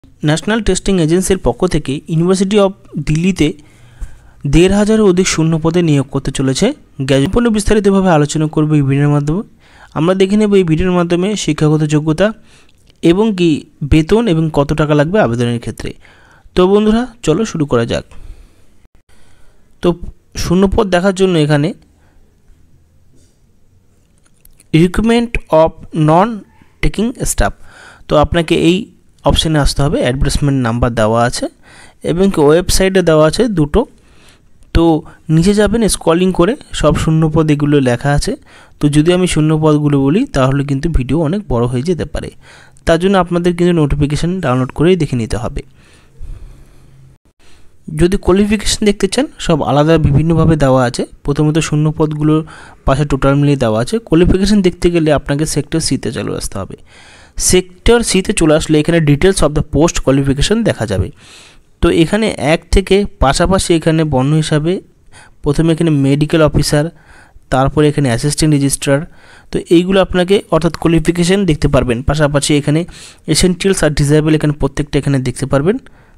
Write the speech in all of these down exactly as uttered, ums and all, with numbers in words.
National testing এজেন্সির পক্ষ থেকে ইউনিভার্সিটি অফ দিল্লিতে দেড় হাজারের অধিক শূন্য পদে নিয়োগ করতে চলেছে। সম্পূর্ণ বিস্তারিতভাবে আলোচনা করব এই ভিডিওর মাধ্যমে। আমরা দেখে নেব এই ভিডিওর মাধ্যমে শিক্ষাগত যোগ্যতা এবং কি বেতন এবং কত টাকা লাগবে আবেদনের ক্ষেত্রে। তো বন্ধুরা চলো শুরু করা যাক। তো শূন্য পদ দেখার জন্য এখানে recruitment of non teaching staff, তো আপনাকে এই অপশানে আসতে হবে। অ্যাডভার্টাইজমেন্ট নাম্বার দেওয়া আছে এবং কি ওয়েবসাইটে দেওয়া আছে দুটো। তো নিচে যাবেন, স্ক্রলিং করে সব শূন্যপদ এগুলো লেখা আছে। তো যদি আমি শূন্যপদগুলো বলি তাহলে কিন্তু ভিডিও অনেক বড় হয়ে যেতে পারে, তার জন্য আপনাদের কিন্তু নোটিফিকেশান ডাউনলোড করেই দেখে নিতে হবে। যদি কোয়ালিফিকেশান দেখতে চান সব আলাদা বিভিন্নভাবে দেওয়া আছে। প্রথমত শূন্যপদগুলোর পাশে টোটাল মিলিয়ে দেওয়া আছে। কোয়ালিফিকেশান দেখতে গেলে আপনাকে সেক্টর সিতে চলে আসতে হবে। সেক্টর সিতে চলে আসলে এখানে details of the post qualification দেখা যাবে। তো এখানে এক থেকে পাশাপাশি এখানে বর্ণ হিসাবে প্রথমে এখানে মেডিকেল অফিসার, তারপরে এখানে অ্যাসিস্ট্যান্ট রেজিস্ট্রার। তো এইগুলো আপনাকে অর্থাৎ কোয়ালিফিকেশান দেখতে পারবেন। পাশাপাশি এখানে এসেনশিয়ালস আর ডিসেবল এখানে প্রত্যেকটা এখানে দেখতে পারবেন।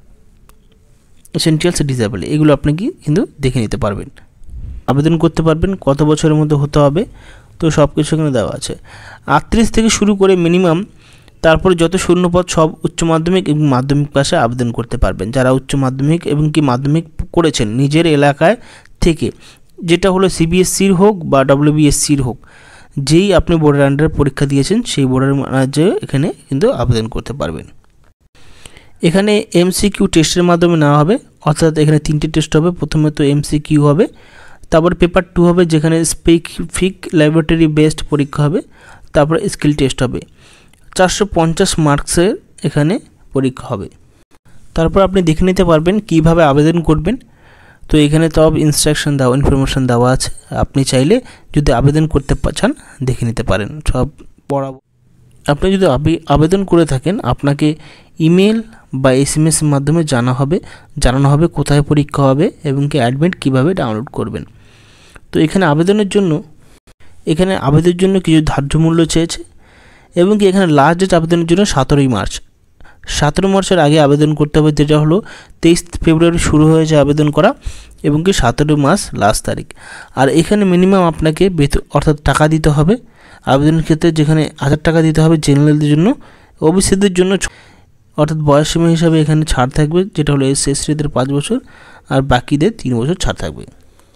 এসেনশিয়ালস আর ডিসেবল এগুলো আপনি কি কিন্তু দেখে নিতে পারবেন। আবেদন করতে পারবেন, কত বছরের মধ্যে হতে হবে, তো সব কিছু এখানে দেওয়া আছে। আটত্রিশ থেকে শুরু করে মিনিমাম, তারপরে যত শূন্যপদ সব উচ্চ মাধ্যমিক এবং মাধ্যমিক পাশে আবেদন করতে পারবেন। যারা উচ্চ মাধ্যমিক এবং কি মাধ্যমিক করেছেন নিজের এলাকায় থেকে, যেটা হলো সিবিএসসির হোক বা ডব্লিউবিএসসির হোক, যেই আপনি বোর্ডের আন্ডারে পরীক্ষা দিয়েছেন সেই বোর্ডের যে এখানে কিন্তু আবেদন করতে পারবেন। এখানে এমসিকিউ টেস্টের মাধ্যমে নেওয়া হবে, অর্থাৎ এখানে তিনটে টেস্ট হবে। প্রথমে তো এমসিকিউ হবে, তারপর পেপার টু হবে যেখানে স্পেসিফিক ল্যাবরেটরি বেসড পরীক্ষা হবে, তারপর স্কিল টেস্ট হবে। চারশো পঞ্চাশ মার্কসের এখানে পরীক্ষা হবে। তারপর আপনি দেখে নিতে পারবেন কিভাবে আবেদন করবেন। তো এখানে সব ইনস্ট্রাকশন দেওয়া, ইনফরমেশান দেওয়া আছে। আপনি চাইলে যদি আবেদন করতে চান দেখে নিতে পারেন সব পড়া। আপনি যদি আবেদন করে থাকেন আপনাকে ইমেল বা এসএমএস এর মাধ্যমে জানা হবে জানানো হবে কোথায় পরীক্ষা হবে এবং কি অ্যাডমিট কীভাবে ডাউনলোড করবেন। তো এখানে আবেদনের জন্য এখানে আবেদনের জন্য কিছু ধার্য মূল্য চেয়েছে এবং কি এখানে লাস্ট ডেট আবেদনের জন্য সতেরোই মার্চ। সতেরো মার্চের আগে আবেদন করতে হবে, যেটা হলো তেইশ ফেব্রুয়ারি শুরু হয়েছে আবেদন করা এবং কি সতেরো মার্চ লাস্ট তারিখ। আর এখানে মিনিমাম আপনাকে বেতন অর্থাৎ টাকা দিতে হবে আবেদনের ক্ষেত্রে, যেখানে হাজার টাকা দিতে হবে জেনারেলদের জন্য। ওবিসিদের জন্য অর্থাৎ বয়স সীমা হিসাবে এখানে ছাড় থাকবে, যেটা হলো এস এসটিদের পাঁচ বছর আর বাকিদের তিন বছর ছাড় থাকবে।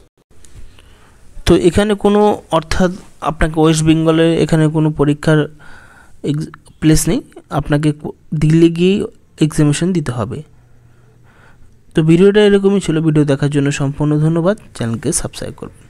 তো এখানে কোনো অর্থাৎ আপনাকে ওয়েস্ট বেঙ্গলের এখানে কোনো পরীক্ষার প্লেস নেই, আপনাকে দিল্লি গিয়ে এক্সামিনেশন দিতে হবে। তো ভিডিওটা এরকমই ছিল। ভিডিও দেখার জন্য সম্পূর্ণ ধন্যবাদ। চ্যানেলকে সাবস্ক্রাইব করবেন।